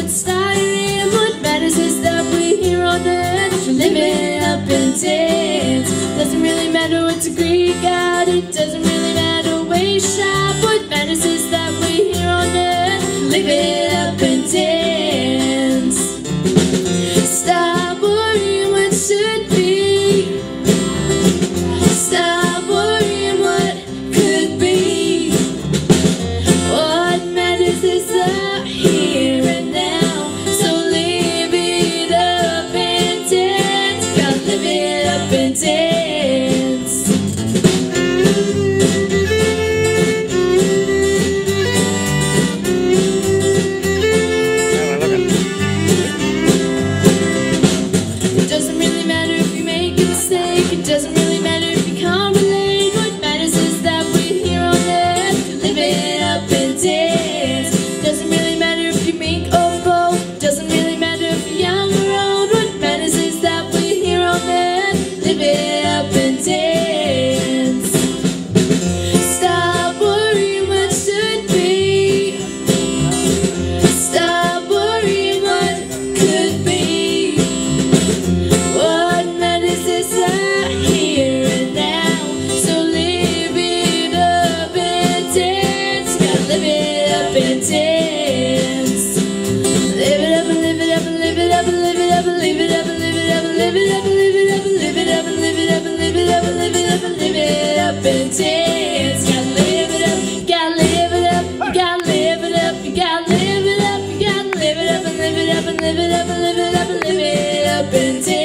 what style you're in. What matters is that we're here on earth to live it up and dance. Doesn't really matter what degree you got, it doesn't really matter where you shop. What matters is that we're here on earth to live it up and dance. Stop worrying what should be. Stop worrying what could be. What matters is the here and now. So live it up and dance. Gotta live it up and dance. It doesn't really matter if you make a mistake. It doesn't really matter if you can't relate. What matters is that we're here on earth to live it up and dance. Doesn't really matter if you meek or bold. Doesn't really matter if you're young or old. What matters is that we're here on earth, live it up and dance. Stop worrying what should be. Stop worrying what could be. What matters is the here and now. So live it up and dance. Gotta live it up and dance. Live it up and live it up and live it up and live it up and live it up and live it up and live it up and live it up and live it up and live it up and live it up and live it up and live it up and dance. Gotta live it up, gotta live it up, you gotta live it up, you gotta live it up, you gotta live it up and live it up and live it up and live it up and live it up and dance.